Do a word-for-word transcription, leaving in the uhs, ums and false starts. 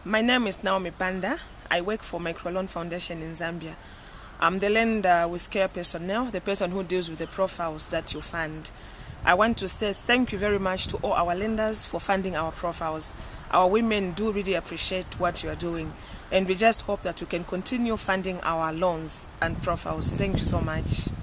My name is Naomie Banda. I work for Microloan Foundation in Zambia. I'm the Lendwithcare personnel, the person who deals with the profiles that you fund. I want to say thank you very much to all our lenders for funding our profiles. Our women do really appreciate what you are doing, and we just hope that you can continue funding our loans and profiles. Thank you so much.